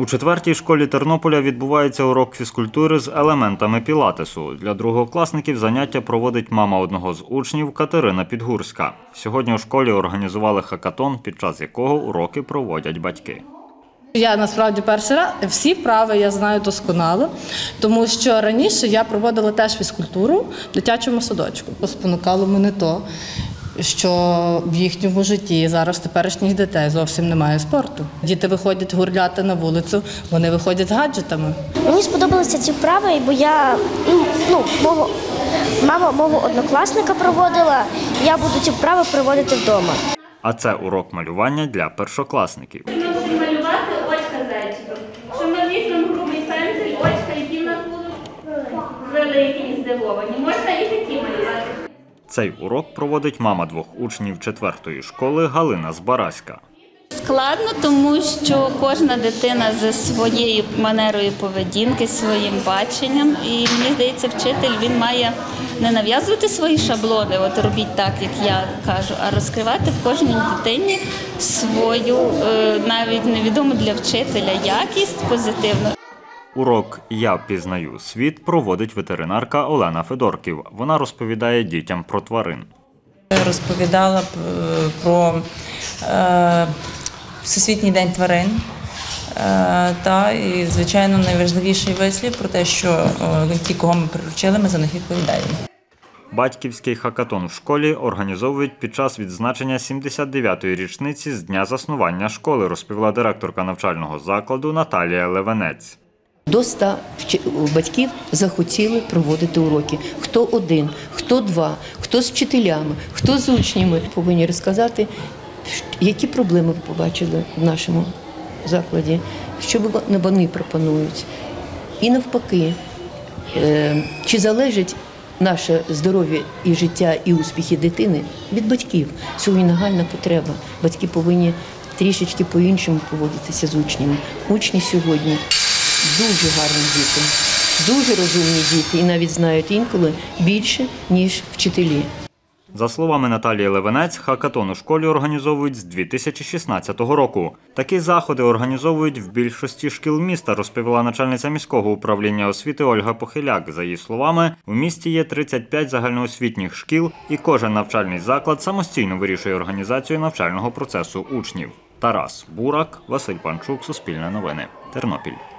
У 4-й школі Тернополя відбувається урок фізкультури з елементами пілатесу. Для другокласників заняття проводить мама одного з учнів Катерина Підгурська. Сьогодні у школі організували хакатон, під час якого уроки проводять батьки. Я насправді перший раз всі вправи я знаю досконало, тому що раніше я проводила теж фізкультуру в дитячому садочку. Спонукало мене то, що в їхньому житті зараз теперішніх дітей зовсім немає спорту. Діти виходять гуляти на вулицю, вони виходять з гаджетами. Мені сподобалися ці вправи, бо мама мого однокласника проводила, я буду ці вправи проводити вдома. А це урок малювання для першокласників. Ми будемо малювати очка зайчиком. Що ми візьмемо грубий пензель, очка, які в нас будуть великі і здивовані. Можна і такі малювати. Цей урок проводить мама двох учнів 4-ї школи Галина Збараська. Складно, тому що кожна дитина зі своєю манерою поведінки, своїм баченням. І мені здається, вчитель він має не нав'язувати свої шаблони, от робіть так, як я кажу, а розкривати в кожній дитині свою, навіть невідому для вчителя, якість позитивну. Урок «Я пізнаю світ» проводить ветеринарка Олена Федорків. Вона розповідає дітям про тварин. Розповідала про Всесвітній день тварин і, звичайно, найважливіший вислів про те, що ті, кого ми приручили, ми за них відповідаємо. Батьківський хакатон в школі організовують під час відзначення 79-ї річниці з дня заснування школи, розповіла директорка навчального закладу Наталія Левенець. До 100 батьків захотіли проводити уроки. Хто один, хто два, хто з вчителями, хто з учнями. Повинні розказати, які проблеми ви побачили в нашому закладі, що вони пропонують. І навпаки, чи залежить наше здоров'я і життя, і успіхи дитини від батьків. Сьогодні нагальна потреба. Батьки повинні трішечки по-іншому поводитися з учнями. Учні сьогодні дуже гарні діти, дуже розумні діти і навіть знають інколи більше, ніж вчителі. За словами Наталії Левенець, хакатон у школі організовують з 2016 року. Такі заходи організовують в більшості шкіл міста, розповіла начальниця міського управління освіти Ольга Похиляк. За її словами, у місті є 35 загальноосвітніх шкіл, і кожен навчальний заклад самостійно вирішує організацію навчального процесу учнів. Тарас Бурак, Василь Панчук, Суспільне новини, Тернопіль.